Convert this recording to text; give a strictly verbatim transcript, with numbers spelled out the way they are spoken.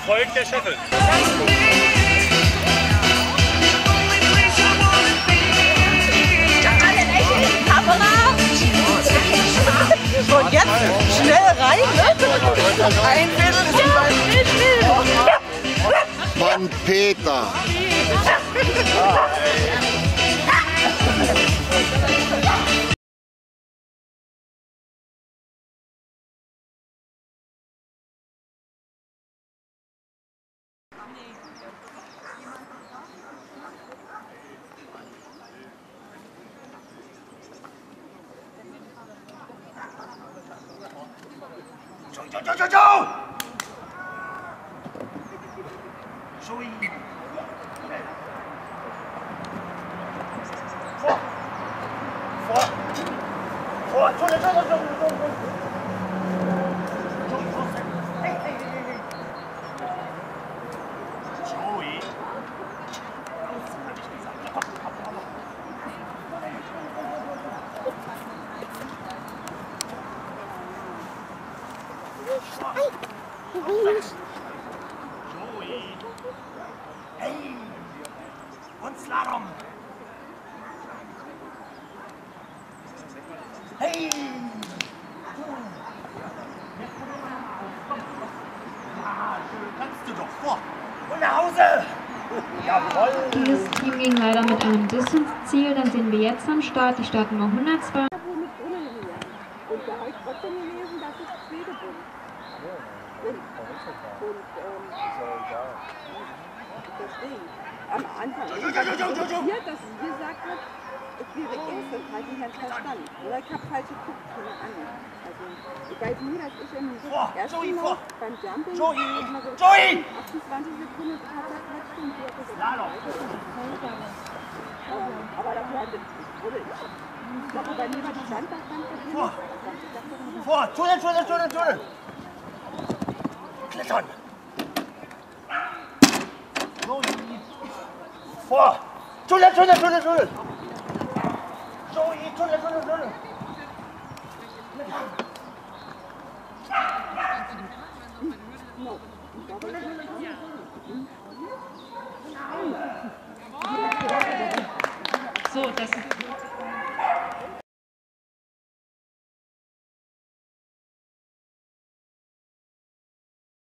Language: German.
Folgt der Scheffel. Und jetzt schnell rein, ne? Ein Viertel ist ja, Mann, Peter. Ciao, ciao, ciao, ciao! Joey! Vor! Vor! Vor! Entschuldigung, Entschuldigung, Entschuldigung! Joey, vor! Hey, hey, hey, hey! Joey! Außen, hab ich gesagt. Ja, komm, komm, komm, komm. Joey! Hey! Und Slalom! Hey! Ja, schön, kannst du doch. Vor! Und nach Hause! Jawohl! Dieses Team ging leider mit einem Diss ins Ziel. Dann sehen wir jetzt am Start die Startnummer hundertzwei. Und da habe ich trotzdem gelesen, dass ich Schwede bin. Und, und ähm, deswegen, am Anfang ist es hier, dass sie gesagt hat, ich wäre erst, das habe ich nicht verstanden. Oder ich habe falsch geguckt, keine Ahnung. Also, ich weiß nur, dass ich im ersten Lauf beim Jumping immer so achtundzwanzig Sekunden verquatscht und sie hat das aber dafür hatte wurde ich. Ich glaube, bei mir war die Sandbachstand Vor! Vor! Entschuldigung, Entschuldigung, Entschuldigung! Klettern! Vor! Entschuldigung, Entschuldigung, Entschuldigung, Entschuldigung! Joey, Entschuldigung, Entschuldigung, Entschuldigung! So, das ist